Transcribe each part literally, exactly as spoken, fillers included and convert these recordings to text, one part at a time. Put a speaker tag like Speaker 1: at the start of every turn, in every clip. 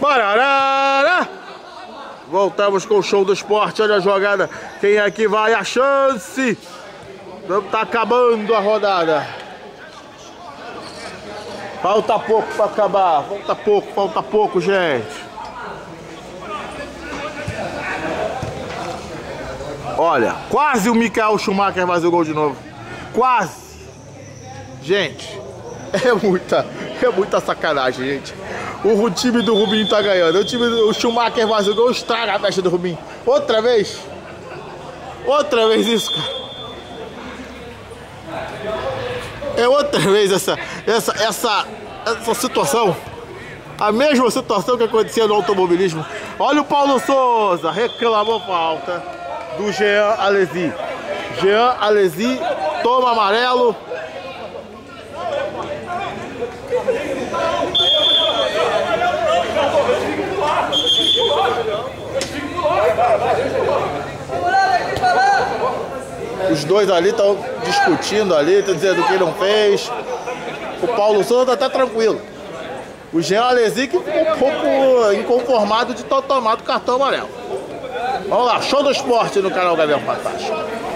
Speaker 1: Bararara! Voltamos com o show do esporte. Olha a jogada. Quem é que vai? A chance. Tá acabando a rodada. Falta pouco para acabar. Falta pouco, falta pouco, gente. Olha, quase o Michael Schumacher faz o gol de novo. Quase. Gente, é muita, é muita sacanagem, gente. O time do Rubinho tá ganhando. O time do o Schumacher faz o gol, estraga a festa do Rubinho. Outra vez. Outra vez isso, cara. É outra vez essa, essa, essa, essa situação. A mesma situação que acontecia no automobilismo. Olha o Paulo Souza, reclamou falta do Jean Alesi. Jean Alesi toma amarelo. Os dois ali estão discutindo ali, estão dizendo que ele não fez. O Paulo Souza tá tranquilo. O Jean Alesi que ficou um pouco inconformado de ter tomado cartão amarelo. Vamos lá, show do esporte no canal Gavião Fantástico.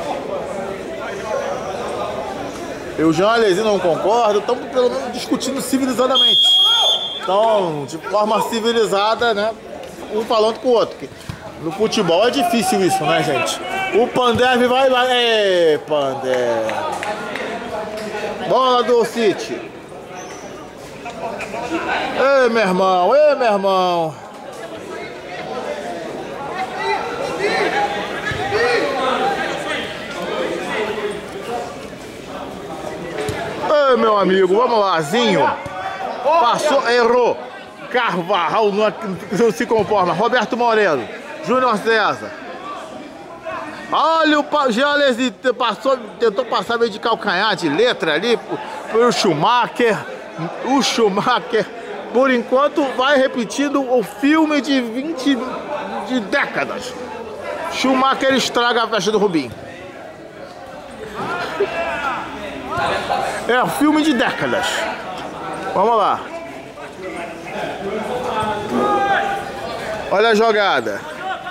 Speaker 1: Eu e o Jean Alesi não concordo, estamos pelo menos discutindo civilizadamente. Então, de forma civilizada, né? Um falando com o outro. No futebol é difícil isso, né, gente? O Pandev vai lá. Ê, Pandev. Bola do City. Ei, meu irmão. Ei, meu irmão. Ei, meu amigo. Vamos lá, Zinho. Passou, errou. Carvajal não, não se conforma. Roberto Moreno. Júnior César. Olha o Jean Alesi passou, tentou passar meio de calcanhar de letra ali pro Schumacher. O Schumacher, por enquanto, vai repetindo o filme de vinte de décadas. Schumacher estraga a festa do Rubinho. É um filme de décadas. Vamos lá. Olha a jogada.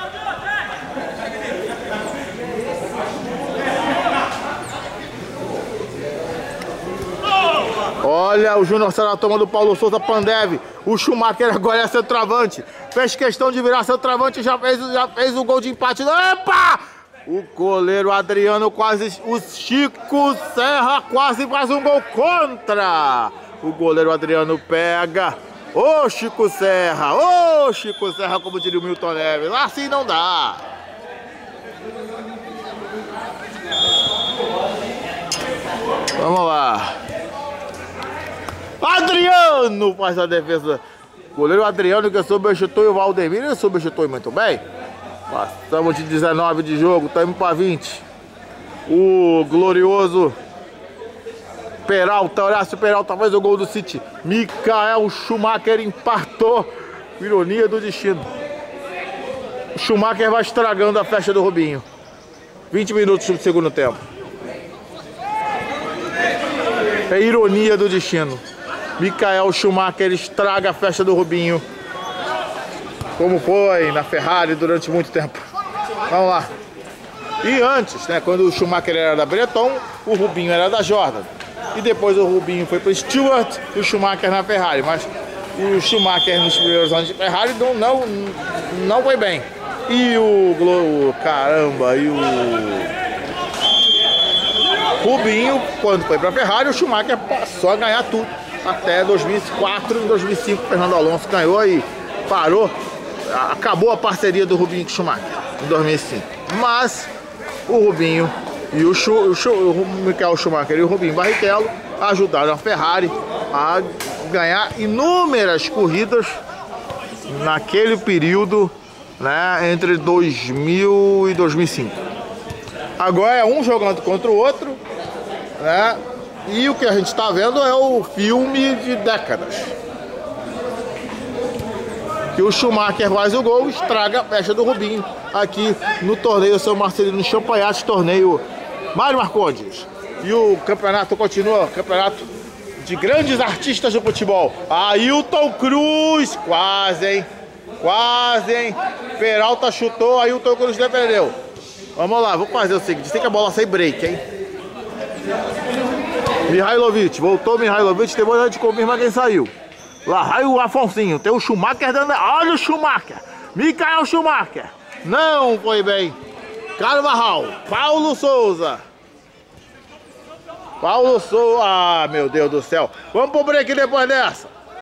Speaker 1: Olha o Júnior César tomando o Paulo Souza, Pandev. O Schumacher agora é centroavante. Fez questão de virar centroavante e já fez, já fez o gol de empate. Epa! O goleiro Adriano quase... O Chico Serra quase faz um gol contra. O goleiro Adriano pega. Ô Chico Serra, ô Chico Serra, como diria o Milton Neves. Assim não dá. Vamos lá. Adriano faz a defesa. Goleiro Adriano que substitui o Valdemir. Ele substitui muito bem. Passamos de dezenove de jogo, estamos para vinte. O glorioso Peralta, Horácio Peralta faz o gol do City. Michael Schumacher empatou. Ironia do destino. O Schumacher vai estragando a festa do Rubinho. vinte minutos do segundo tempo. É ironia do destino. Michael Schumacher estraga a festa do Rubinho, como foi na Ferrari durante muito tempo. Vamos lá. E antes, né, quando o Schumacher era da Breton, o Rubinho era da Jordan. E depois o Rubinho foi para o Stewart e o Schumacher na Ferrari. Mas o Schumacher nos primeiros anos de Ferrari não, não, não foi bem. E o, o caramba, e o Rubinho, quando foi para a Ferrari, o Schumacher passou a ganhar tudo. Até dois mil e quatro, em dois mil e cinco, o Fernando Alonso ganhou e parou. Acabou a parceria do Rubinho com o Schumacher em dois mil e cinco. Mas o Rubinho e o, Schu, o, Schu, o Michael Schumacher e o Rubinho Barrichello ajudaram a Ferrari a ganhar inúmeras corridas naquele período, né, entre dois mil e dois mil e cinco. Agora é um jogando contra o outro, né? E o que a gente está vendo é o filme de décadas. Que o Schumacher faz o gol, estraga a festa do Rubinho aqui no torneio São Marcelino Champagnat, torneio Mário Marcondes. E o campeonato continua, campeonato de grandes artistas do futebol. Ailton Cruz, quase, hein? Quase, hein? Peralta chutou, aí o Cruz defendeu. Vamos lá, vou fazer o seguinte. Tem que a bola sem break, hein? Mihailovic, voltou Mihailovic, depois a gente confirma quem saiu. Lá vai o Afonsinho, tem o Schumacher dando... Olha o Schumacher, Michael Schumacher. Não foi bem. Carvajal, Paulo Souza. Paulo Souza, ah, meu Deus do céu. Vamos pro break depois dessa.